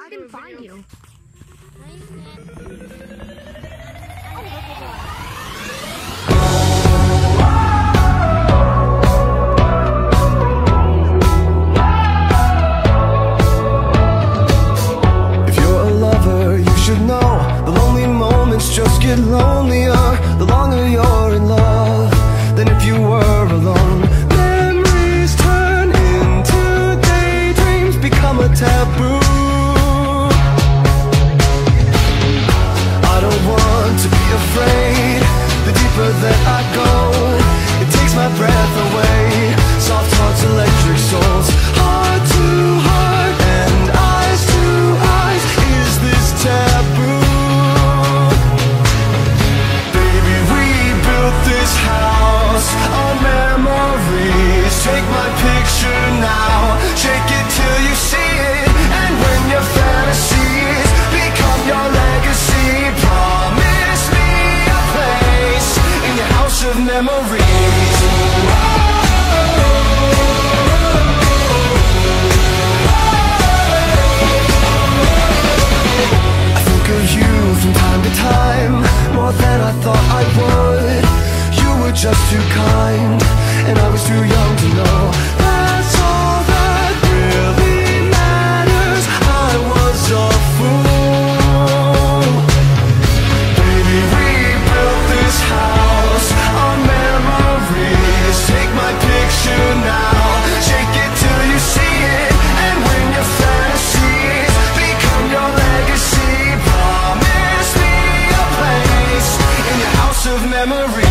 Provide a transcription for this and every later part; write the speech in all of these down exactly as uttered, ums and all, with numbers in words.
can find you. If you're a lover, you should know the lonely moments just get lonelier the longer you're in love than if you were alone. Memories turn into daydreams, become a taboo. I don't want to be afraid. The deeper that I go, it takes my breath away. Soft hearts, electric souls, heart to heart and eyes to eyes. Is this taboo? Baby, we built this house on memories. Take my picture now, shake it till you see it. And when your fantasies become your legacy, promise me a place in your house of memories. I think of you from time to time, more than I thought I would. You were just too kind, and I was too young to know. That's all that really matters. I was a fool. Baby, we built this house on memories. Take my picture now, shake it till you see it. And when your fantasies become your legacy, promise me a place in your house of memories.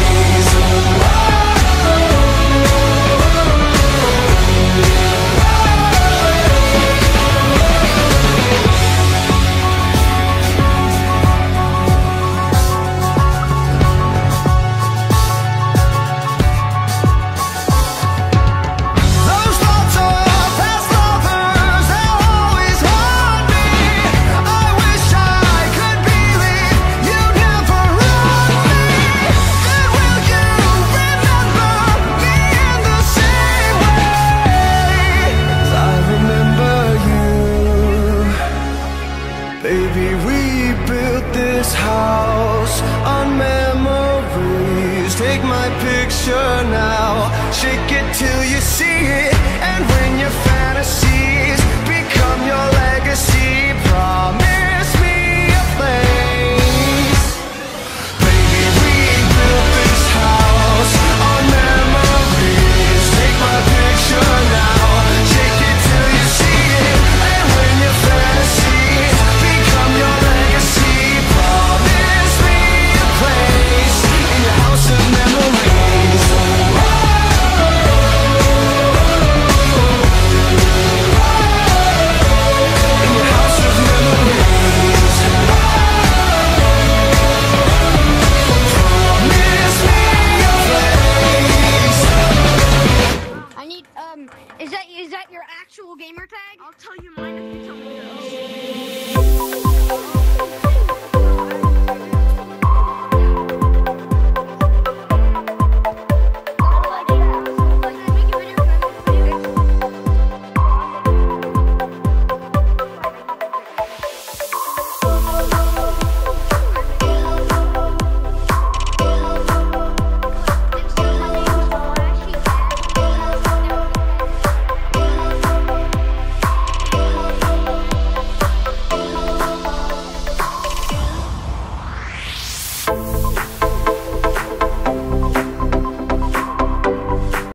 Baby, we built this house on memories. Take my picture now, shake it till you see it.